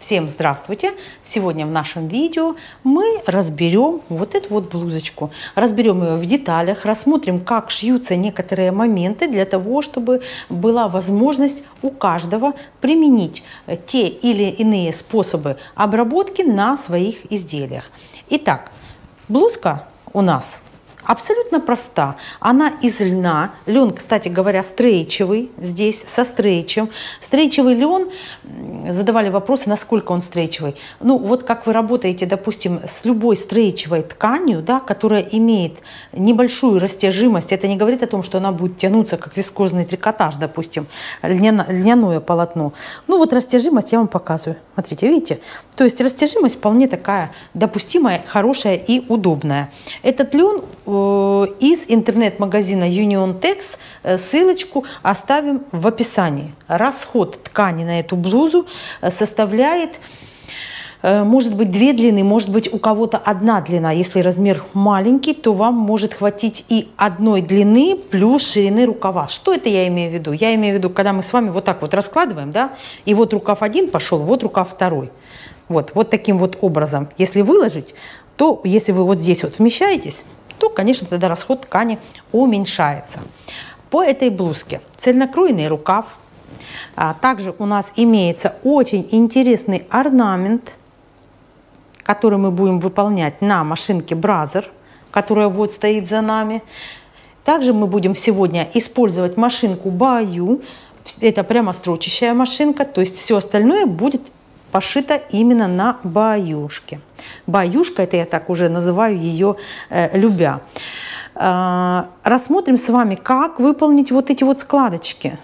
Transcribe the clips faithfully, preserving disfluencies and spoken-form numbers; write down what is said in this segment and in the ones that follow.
Всем здравствуйте! Сегодня в нашем видео мы разберем вот эту вот блузочку. Разберем ее в деталях, рассмотрим, как шьются некоторые моменты для того, чтобы была возможность у каждого применить те или иные способы обработки на своих изделиях. Итак, блузка у нас абсолютно проста. Она из льна. Лен, кстати говоря, стрейчевый. Здесь со стрейчем. Стрейчевый лен. Задавали вопросы, насколько он стрейчевый. Ну, вот как вы работаете, допустим, с любой стрейчевой тканью, да, которая имеет небольшую растяжимость. Это не говорит о том, что она будет тянуться, как вискозный трикотаж, допустим, льняно, льняное полотно. Ну, вот растяжимость я вам показываю. Смотрите, видите? То есть растяжимость вполне такая допустимая, хорошая и удобная. Этот лен из интернет-магазина Uniontex, ссылочку оставим в описании. Расход ткани на эту блузу составляет, может быть, две длины, может быть, у кого-то одна длина. Если размер маленький, то вам может хватить и одной длины плюс ширины рукава. Что это я имею в виду? Я имею в виду, когда мы с вами вот так вот раскладываем, да, и вот рукав один пошел, вот рукав второй. Вот, вот таким вот образом. Если выложить, то если вы вот здесь вот вмещаетесь, то, конечно, тогда расход ткани уменьшается. По этой блузке цельнокроенный рукав. А также у нас имеется очень интересный орнамент, который мы будем выполнять на машинке Бразер, которая вот стоит за нами. Также мы будем сегодня использовать машинку Баю. Это прямо строчащая машинка, то есть все остальное будет пошито именно на баюшке. Баюшка, это я так уже называю ее, э, любя. Э, рассмотрим с вами, как выполнить вот эти вот складочки.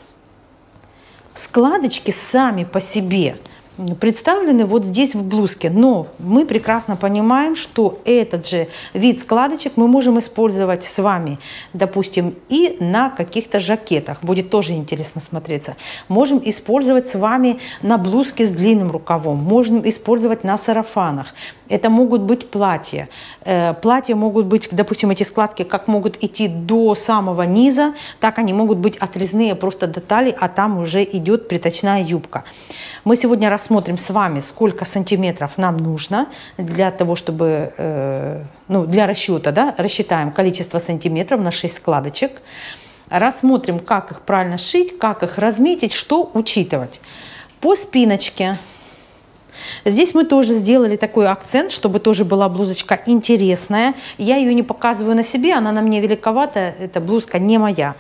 Складочки сами по себе представлены вот здесь в блузке, но мы прекрасно понимаем, что этот же вид складочек мы можем использовать с вами, допустим, и на каких-то жакетах, будет тоже интересно смотреться. Можем использовать с вами на блузке с длинным рукавом, можем использовать на сарафанах. Это могут быть платья. Платья могут быть, допустим, эти складки как могут идти до самого низа, так они могут быть отрезные просто до талии, а там уже идет приточная юбка. Мы сегодня рассмотрим с вами, сколько сантиметров нам нужно для того, чтобы, э, ну, для расчета, да, рассчитаем количество сантиметров на шесть складочек. Рассмотрим, как их правильно сшить, как их разметить, что учитывать. По спиночке. Здесь мы тоже сделали такой акцент, чтобы тоже была блузочка интересная. Я ее не показываю на себе, она на мне великовата, эта блузка не моя.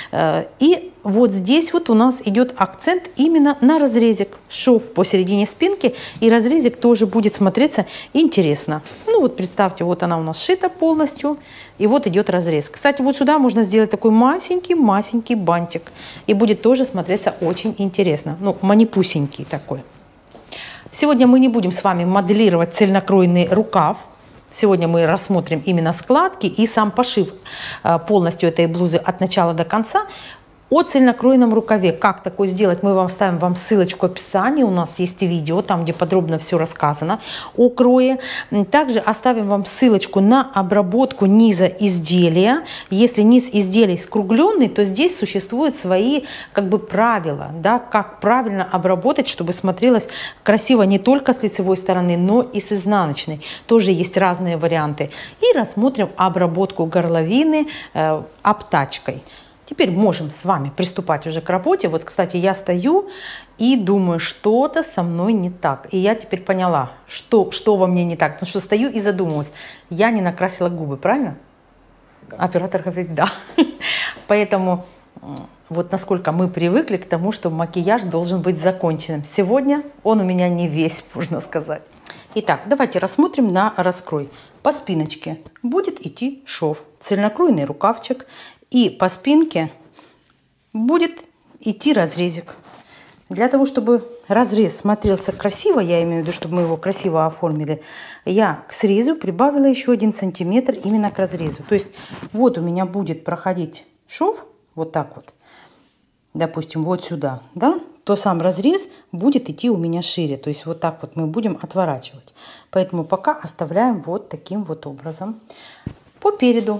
И вот здесь вот у нас идет акцент именно на разрезик. Шов посередине спинки, и разрезик тоже будет смотреться интересно. Ну вот представьте, вот она у нас сшита полностью, и вот идет разрез. Кстати, вот сюда можно сделать такой масенький-масенький бантик, и будет тоже смотреться очень интересно. Ну, манипусенький такой. Сегодня мы не будем с вами моделировать цельнокроенный рукав. Сегодня мы рассмотрим именно складки и сам пошив полностью этой блузы от начала до конца. О цельнокроенном рукаве, как такое сделать, мы вам ставим вам ссылочку в описании. У нас есть видео, там, где подробно все рассказано о крое. Также оставим вам ссылочку на обработку низа изделия. Если низ изделия скругленный, то здесь существуют свои как бы правила, да, как правильно обработать, чтобы смотрелось красиво не только с лицевой стороны, но и с изнаночной. Тоже есть разные варианты. И рассмотрим обработку горловины э, обтачкой. Теперь можем с вами приступать уже к работе. Вот, кстати, я стою и думаю, что-то со мной не так. И я теперь поняла, что, что во мне не так. Потому что стою и задумалась. Я не накрасила губы, правильно? Да. Оператор говорит, да. Поэтому вот насколько мы привыкли к тому, что макияж должен быть законченным. Сегодня он у меня не весь, можно сказать. Итак, давайте рассмотрим на раскрой. По спиночке будет идти шов, цельнокроенный рукавчик. И по спинке будет идти разрезик. Для того, чтобы разрез смотрелся красиво, я имею в виду, чтобы мы его красиво оформили, я к срезу прибавила еще один сантиметр именно к разрезу. То есть вот у меня будет проходить шов вот так вот, допустим, вот сюда, да, то сам разрез будет идти у меня шире. То есть вот так вот мы будем отворачивать. Поэтому пока оставляем вот таким вот образом. По переду.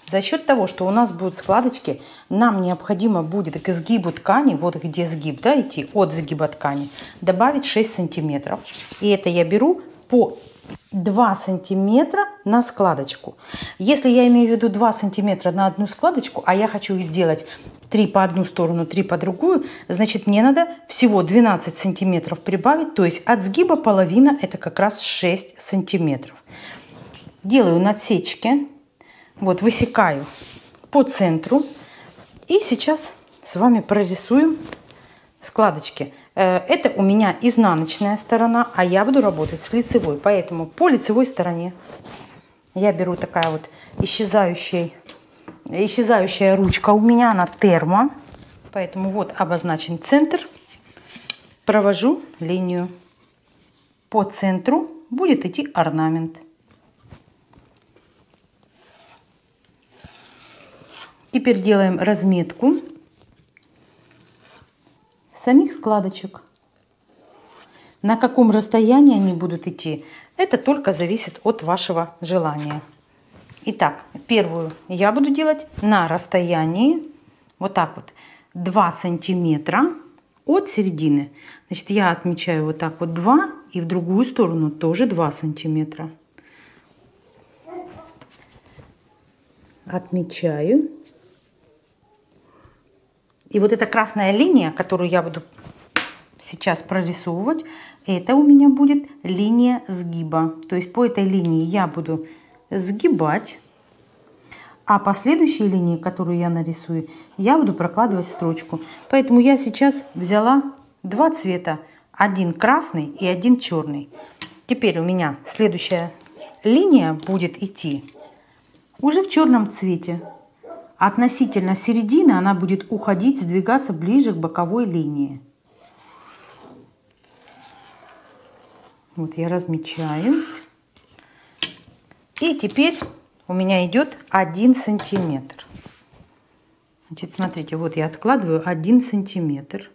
За счет того, что у нас будут складочки, нам необходимо будет к изгибу ткани, вот где сгиб, да, идти от сгиба ткани, добавить шесть сантиметров. И это я беру по два сантиметра на складочку. Если я имею в виду два сантиметра на одну складочку, а я хочу их сделать три по одну сторону, три по другую, значит мне надо всего двенадцать сантиметров прибавить, то есть от сгиба половина, это как раз шесть сантиметров. Делаю надсечки, вот высекаю по центру и сейчас с вами прорисуем складочки. Это у меня изнаночная сторона, а я буду работать с лицевой. Поэтому по лицевой стороне я беру такая вот исчезающая, исчезающая ручка. У меня она термо. Поэтому вот обозначен центр. Провожу линию. По центру будет идти орнамент. Теперь делаем разметку самих складочек. На каком расстоянии они будут идти, это только зависит от вашего желания. Итак, первую я буду делать на расстоянии вот так вот два сантиметра от середины. Значит, я отмечаю вот так вот два, и в другую сторону тоже два сантиметра. Отмечаю. И вот эта красная линия, которую я буду сейчас прорисовывать, это у меня будет линия сгиба. То есть по этой линии я буду сгибать, а по следующей линии, которую я нарисую, я буду прокладывать строчку. Поэтому я сейчас взяла два цвета. Один красный и один черный. Теперь у меня следующая линия будет идти уже в черном цвете. Относительно середины она будет уходить, сдвигаться ближе к боковой линии. Вот я размечаю. И теперь у меня идет один сантиметр. Значит, смотрите, вот я откладываю один сантиметр.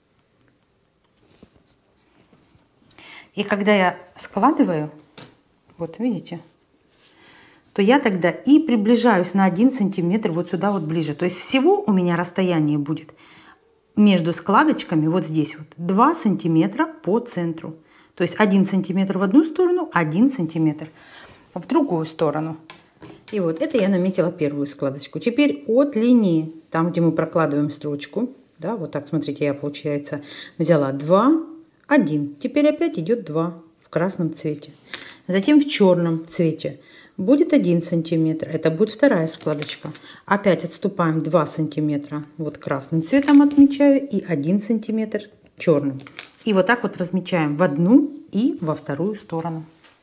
И когда я складываю, вот видите, то я тогда и приближаюсь на один сантиметр вот сюда вот ближе. То есть всего у меня расстояние будет между складочками вот здесь вот два сантиметра по центру. То есть один сантиметр в одну сторону, один сантиметр в другую сторону. И вот это я наметила первую складочку. Теперь от линии, там где мы прокладываем строчку, да, вот так, смотрите, я, получается, взяла два, один. Теперь опять идет два в красном цвете. Затем в черном цвете будет один сантиметр. Это будет вторая складочка. Опять отступаем два сантиметра. Вот красным цветом отмечаю и один сантиметр черным. И вот так вот размечаем в одну и во вторую сторону.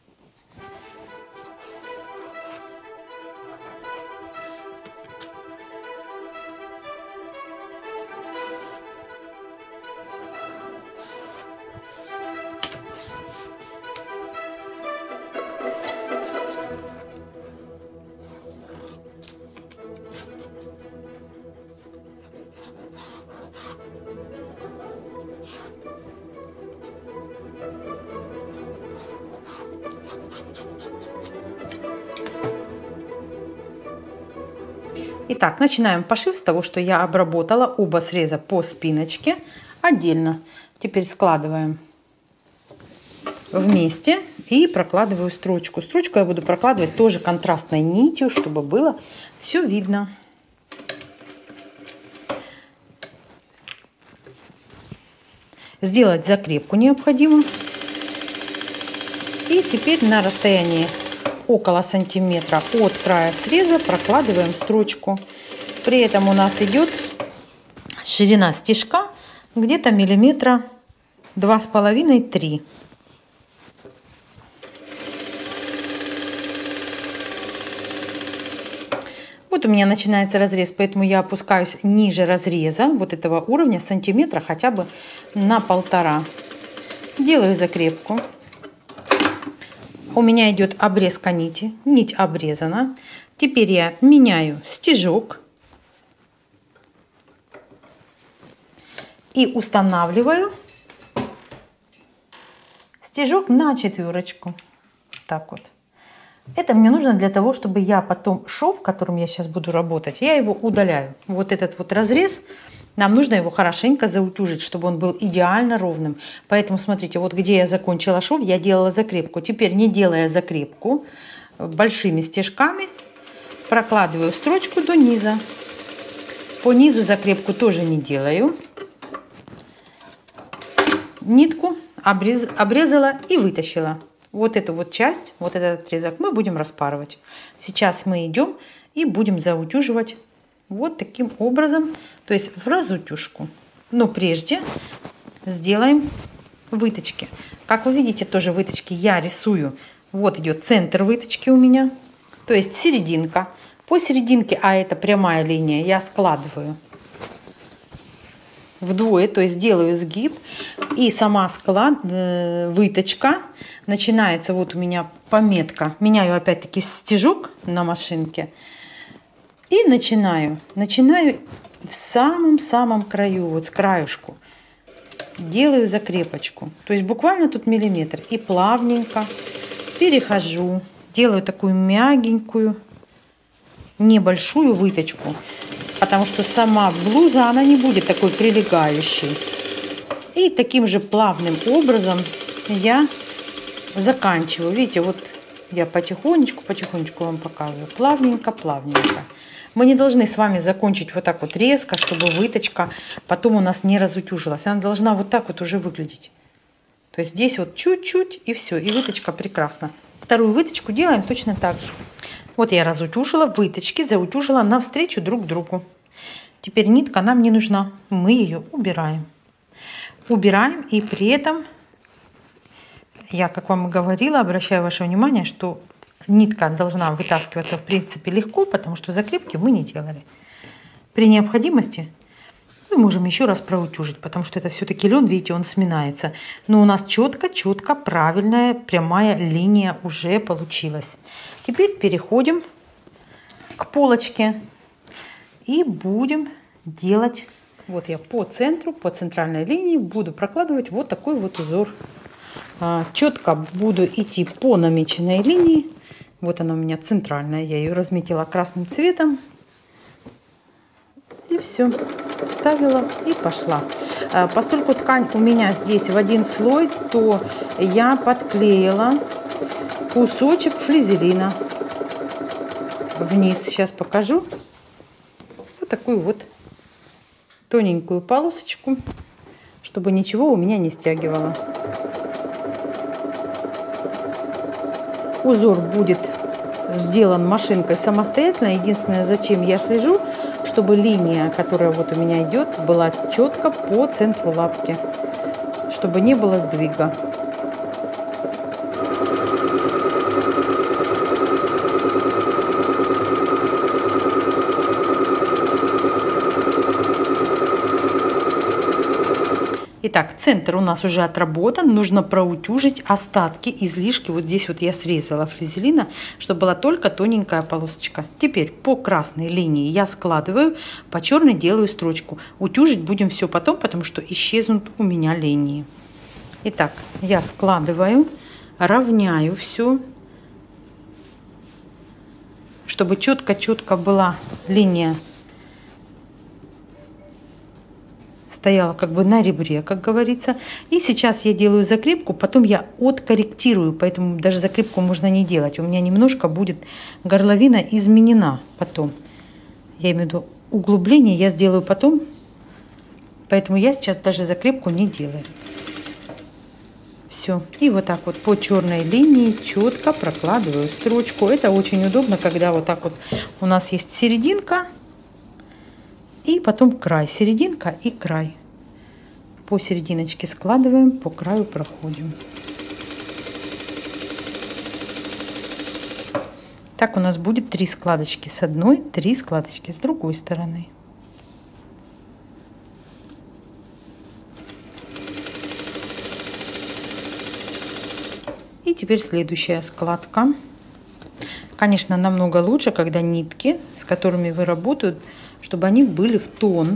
Итак, начинаем пошив с того, что я обработала оба среза по спиночке отдельно. Теперь складываем вместе и прокладываю строчку. Строчку я буду прокладывать тоже контрастной нитью, чтобы было все видно. Сделать закрепку необходимо. И теперь на расстоянии около сантиметра от края среза прокладываем строчку. При этом у нас идет ширина стежка где-то миллиметра два с половиной — три. Вот у меня начинается разрез, поэтому я опускаюсь ниже разреза вот этого уровня сантиметра хотя бы на полтора. Делаю закрепку. У меня идет обрезка нити, нить обрезана. Теперь я меняю стежок и устанавливаю стежок на четверочку. Так вот. Это мне нужно для того, чтобы я потом шов, которым я сейчас буду работать, я его удаляю. Вот этот вот разрез, нам нужно его хорошенько заутюжить, чтобы он был идеально ровным. Поэтому смотрите, вот где я закончила шов, я делала закрепку. Теперь, не делая закрепку, большими стежками прокладываю строчку до низа. По низу закрепку тоже не делаю. Нитку обрез, обрезала и вытащила. Вот эту вот часть, вот этот отрезок мы будем распарывать. Сейчас мы идем и будем заутюживать вот таким образом, то есть в разутюжку. Но прежде сделаем выточки. Как вы видите, тоже выточки я рисую. Вот идет центр выточки у меня, то есть серединка. По серединке, а это прямая линия, я складываю вдвое, то есть делаю сгиб, и сама склад, э, выточка начинается, вот у меня пометка, меняю опять-таки стежок на машинке и начинаю, начинаю в самом-самом краю, вот с краюшку, делаю закрепочку, то есть буквально тут миллиметр, и плавненько перехожу, делаю такую мягенькую, небольшую выточку, потому что сама блуза, она не будет такой прилегающей. И таким же плавным образом я заканчиваю. Видите, вот я потихонечку, потихонечку вам показываю. Плавненько, плавненько. Мы не должны с вами закончить вот так вот резко, чтобы выточка потом у нас не разутюжилась. Она должна вот так вот уже выглядеть. То есть здесь вот чуть-чуть и все. И выточка прекрасна. Вторую выточку делаем точно так же. Вот я разутюжила выточки, заутюжила навстречу друг другу. Теперь нитка нам не нужна. Мы ее убираем. Убираем, и при этом я, как вам и говорила, обращаю ваше внимание, что нитка должна вытаскиваться в принципе легко, потому что закрепки мы не делали. При необходимости мы можем еще раз проутюжить, потому что это все-таки лен, видите, он сминается. Но у нас четко-четко правильная прямая линия уже получилась. Теперь переходим к полочке и будем делать. Вот я по центру, по центральной линии буду прокладывать вот такой вот узор. Четко буду идти по намеченной линии. Вот она у меня центральная, я ее разметила красным цветом. И все, вставила и пошла. Поскольку ткань у меня здесь в один слой, то я подклеила кусочек флизелина вниз. Сейчас покажу. Вот такую вот тоненькую полосочку, чтобы ничего у меня не стягивало. Узор будет сделан машинкой самостоятельно. Единственное, зачем я слежу, чтобы линия, которая вот у меня идет, была четко по центру лапки, чтобы не было сдвига. Итак, центр у нас уже отработан. Нужно проутюжить остатки, излишки. Вот здесь вот я срезала флизелина, чтобы была только тоненькая полосочка. Теперь по красной линии я складываю, по черной делаю строчку. Утюжить будем все потом, потому что исчезнут у меня линии. Итак, я складываю, равняю все, чтобы четко-четко была линия, стояла как бы на ребре, как говорится. И сейчас я делаю закрепку, потом я откорректирую, поэтому даже закрепку можно не делать. У меня немножко будет горловина изменена потом. Я имею в виду углубление я сделаю потом, поэтому я сейчас даже закрепку не делаю. Все. И вот так вот по черной линии четко прокладываю строчку. Это очень удобно, когда вот так вот у нас есть серединка, и потом край, серединка и край. По серединочке складываем, по краю проходим. Так у нас будет три складочки с одной, три складочки с другой стороны. И теперь следующая складка. Конечно, намного лучше, когда нитки, с которыми вы работаете, чтобы они были в тон.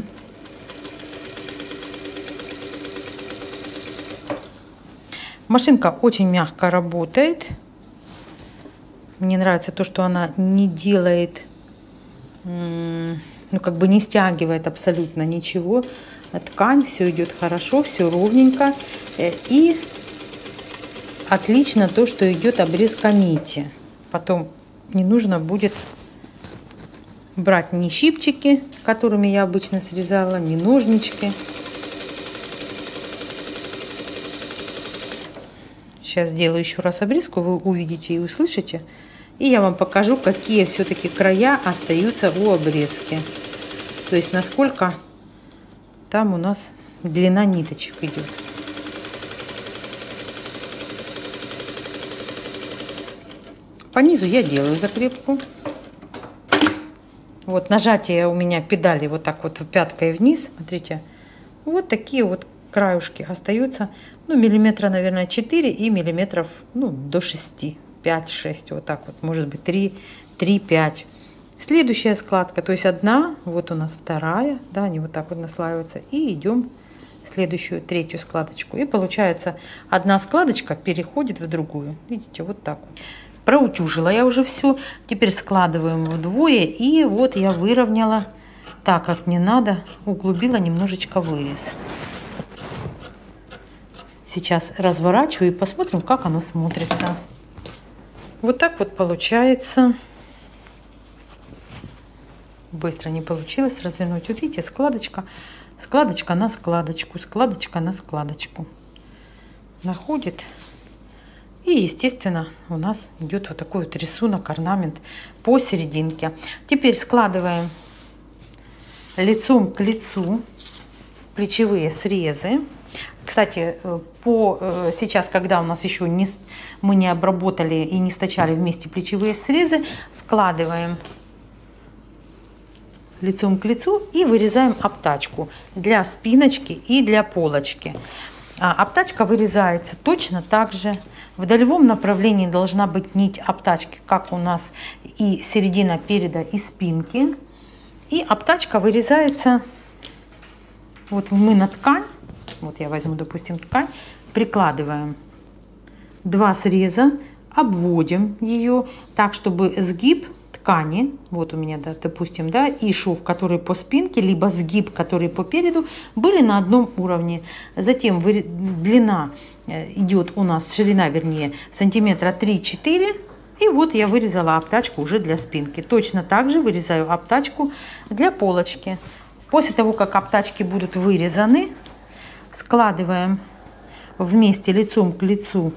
Машинка очень мягко работает. Мне нравится то, что она не делает, ну как бы не стягивает абсолютно ничего. Ткань, все идет хорошо, все ровненько. И отлично то, что идет обрезка нити. Потом не нужно будет брать ни щипчики, которыми я обычно срезала, ни ножнички. Сейчас сделаю еще раз обрезку, вы увидите и услышите. И я вам покажу, какие все-таки края остаются у обрезки. То есть насколько там у нас длина ниточек идет. По низу я делаю закрепку. Вот нажатие у меня педали вот так вот пяткой вниз. Смотрите, вот такие вот краюшки остаются. Ну, миллиметра, наверное, четыре и миллиметров, ну, до шести. пять-шесть, вот так вот, может быть, три-пять. Следующая складка, то есть одна, вот у нас вторая, да, они вот так вот наслаиваются. И идем в следующую, третью складочку. И получается, одна складочка переходит в другую. Видите, вот так вот. Проутюжила я уже все. Теперь складываем вдвое. И вот я выровняла так, как мне надо. Углубила немножечко вырез. Сейчас разворачиваю и посмотрим, как оно смотрится. Вот так вот получается. Быстро не получилось развернуть. Вот видите, складочка, складочка на складочку, складочка на складочку. Находит. И, естественно, у нас идет вот такой вот рисунок, орнамент посерединке. Теперь складываем лицом к лицу плечевые срезы. Кстати, по, сейчас, когда у нас еще не, мы не обработали и не стачали вместе плечевые срезы, складываем лицом к лицу и вырезаем обтачку для спиночки и для полочки. А обтачка вырезается точно так же. В долевом направлении должна быть нить обтачки, как у нас и середина переда и спинки. И обтачка вырезается, вот мы на ткань. Вот я возьму, допустим, ткань, прикладываем два среза, обводим ее так, чтобы сгиб ткани, вот у меня, да, допустим, да, и шов, который по спинке, либо сгиб, который по переду, были на одном уровне. Затем длина идет у нас, ширина, вернее, сантиметра три-четыре. И вот я вырезала обтачку уже для спинки. Точно так же вырезаю обтачку для полочки. После того, как обтачки будут вырезаны, складываем вместе лицом к лицу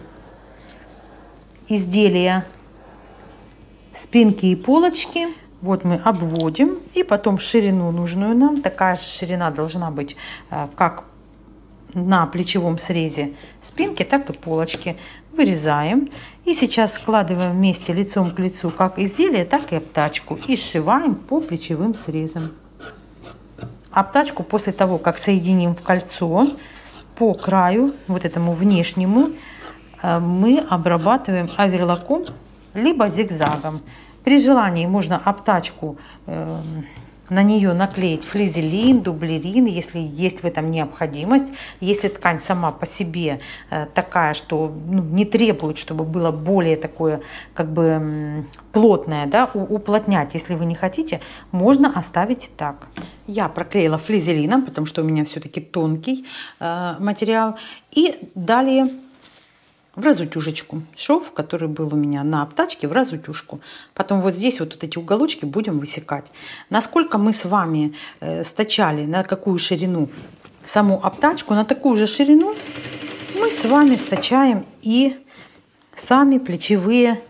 изделия спинки и полочки. Вот мы обводим и потом ширину нужную нам. Такая же ширина должна быть как на плечевом срезе спинки, так и полочки. Вырезаем. И сейчас складываем вместе лицом к лицу как изделие, так и обтачку. И сшиваем по плечевым срезам. Обтачку после того, как соединим в кольцо, по краю, вот этому внешнему, мы обрабатываем оверлоком, либо зигзагом. При желании можно обтачку, э, на нее наклеить флизелин, дублерин, если есть в этом необходимость. Если ткань сама по себе э, такая, что ну, не требует, чтобы было более такое, как бы э, плотное, да, уплотнять, если вы не хотите, можно оставить так. Я проклеила флизелином, потому что у меня все-таки тонкий э, материал. И далее в разутюжечку. Шов, который был у меня на обтачке, в разутюжку. Потом вот здесь вот, вот эти уголочки будем высекать. Насколько мы с вами э, стачали, на какую ширину саму обтачку, на такую же ширину мы с вами стачаем и сами плечевые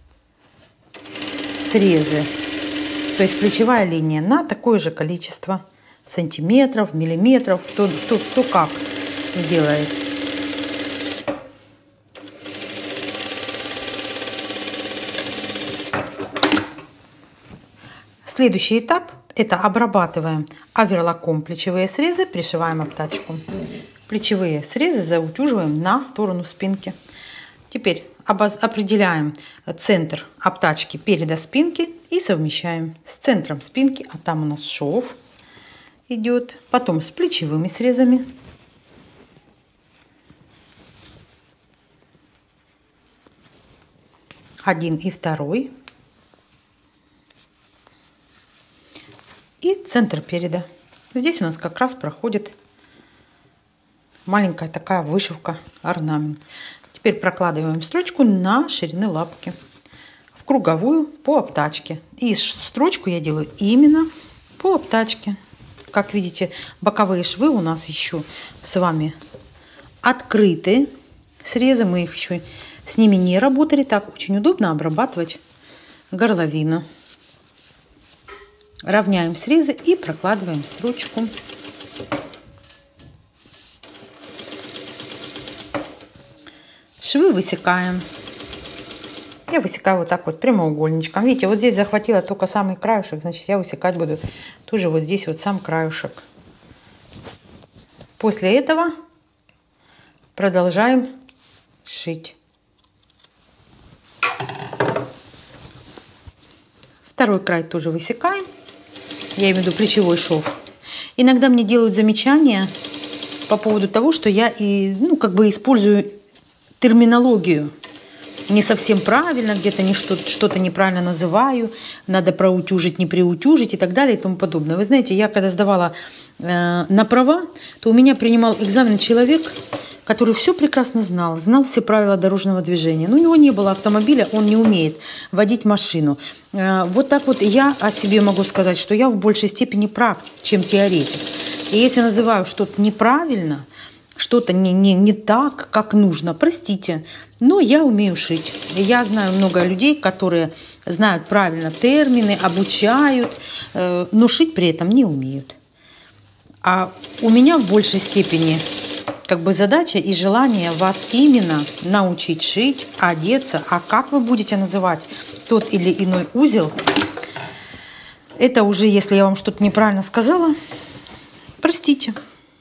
срезы. То есть плечевая линия на такое же количество сантиметров, миллиметров, кто, кто, кто как делает. Следующий этап – это обрабатываем оверлоком плечевые срезы, пришиваем обтачку. Плечевые срезы заутюживаем на сторону спинки. Теперь определяем центр обтачки переда спинки и совмещаем с центром спинки, а там у нас шов идет, потом с плечевыми срезами. один и второй. И центр переда. Здесь у нас как раз проходит маленькая такая вышивка, орнамент. Теперь прокладываем строчку на ширины лапки в круговую по обтачке. И строчку я делаю именно по обтачке. Как видите, боковые швы у нас еще с вами открыты. Срезы мы их еще с ними не работали. Так очень удобно обрабатывать горловину. Равняем срезы и прокладываем строчку. Швы высекаем. Я высекаю вот так вот прямоугольничком. Видите, вот здесь захватила только самый краешек, значит, я высекать буду тоже вот здесь вот сам краешек. После этого продолжаем шить. Второй край тоже высекаем. Я имею в виду плечевой шов. Иногда мне делают замечания по поводу того, что я и, ну, как бы использую терминологию не совсем правильно, где-то не что-то, что-то неправильно называю, надо проутюжить, не приутюжить и так далее и тому подобное. Вы знаете, я когда сдавала э, на права, то у меня принимал экзамен человек, который все прекрасно знал, знал все правила дорожного движения. Но у него не было автомобиля, он не умеет водить машину. Вот так вот я о себе могу сказать, что я в большей степени практик, чем теоретик. И если называю что-то неправильно, что-то не, не, не так, как нужно, простите, но я умею шить. И я знаю много людей, которые знают правильно термины, обучают, но шить при этом не умеют. А у меня в большей степени как бы задача и желание вас именно научить шить, одеться. А как вы будете называть тот или иной узел, это уже, если я вам что-то неправильно сказала, простите.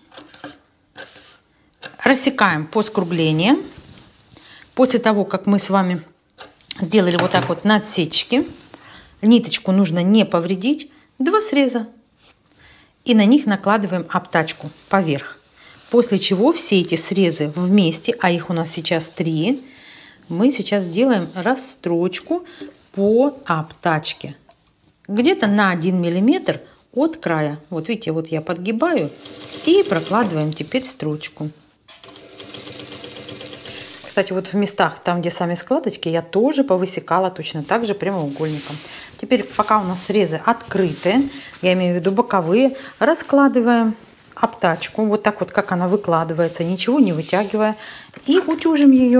Рассекаем по скруглению. После того, как мы с вами сделали вот так вот на отсечке, ниточку нужно не повредить, два среза. И на них накладываем обтачку поверх. После чего все эти срезы вместе, а их у нас сейчас три, мы сейчас делаем расстрочку по обтачке. Где-то на один миллиметр от края. Вот видите, вот я подгибаю и прокладываем теперь строчку. Кстати, вот в местах, там где сами складочки, я тоже повысекала точно так же прямоугольником. Теперь, пока у нас срезы открыты, я имею в виду боковые, раскладываем обтачку, вот так вот, как она выкладывается, ничего не вытягивая, и утюжим ее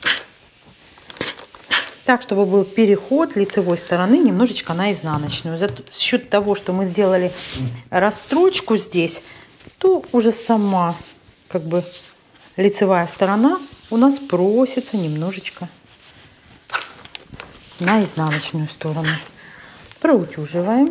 так, чтобы был переход лицевой стороны немножечко на изнаночную. За счет того, что мы сделали расстрочку здесь, то уже сама как бы лицевая сторона у нас просится немножечко на изнаночную сторону. Проутюживаем.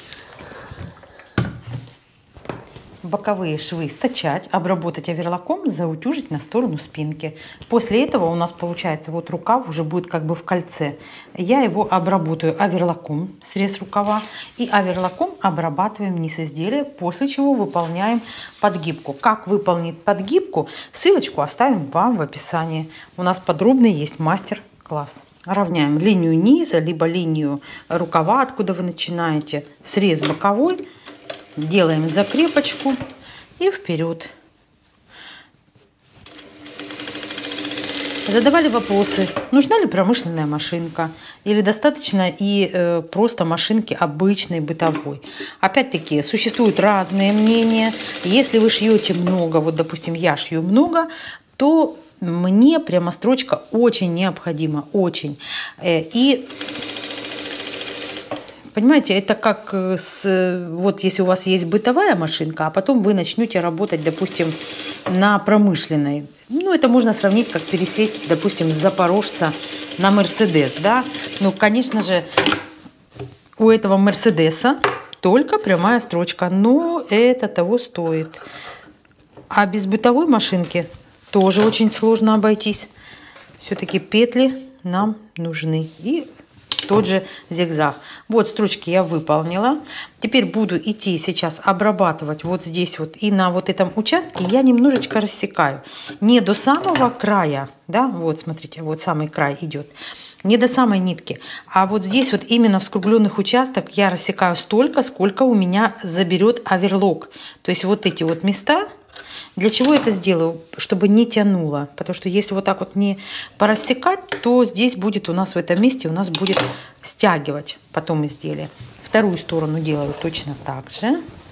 Боковые швы стачать, обработать оверлоком, заутюжить на сторону спинки. После этого у нас получается вот рукав уже будет как бы в кольце. Я его обработаю оверлоком, срез рукава, и оверлоком обрабатываем низ изделия, после чего выполняем подгибку. Как выполнить подгибку, ссылочку оставим вам в описании. У нас подробный есть мастер-класс. Равняем линию низа, либо линию рукава, откуда вы начинаете, срез боковой. Делаем закрепочку и вперед. Задавали вопросы, нужна ли промышленная машинка или достаточно и э, просто машинки обычной бытовой. Опять-таки существуют разные мнения. Если вы шьете много, вот допустим я шью много, то мне прямо строчка очень необходима, очень. И понимаете, это как с, вот если у вас есть бытовая машинка, а потом вы начнете работать, допустим, на промышленной. Ну, это можно сравнить, как пересесть, допустим, с Запорожца на Мерседес, да. Ну, конечно же, у этого Мерседеса только прямая строчка, но это того стоит. А без бытовой машинки тоже очень сложно обойтись. Все-таки петли нам нужны. И тот же зигзаг. Вот строчки я выполнила. Теперь буду идти сейчас обрабатывать вот здесь вот и на вот этом участке я немножечко рассекаю. Не до самого края, да, вот смотрите, вот самый край идет. не до самой нитки. А вот здесь вот именно в скругленных участках я рассекаю столько, сколько у меня заберет оверлок. То есть вот эти вот места. Для чего это сделаю? Чтобы не тянуло. Потому что если вот так вот не порассекать, то здесь будет у нас в этом месте у нас будет стягивать потом изделие. Вторую сторону делаю точно так же.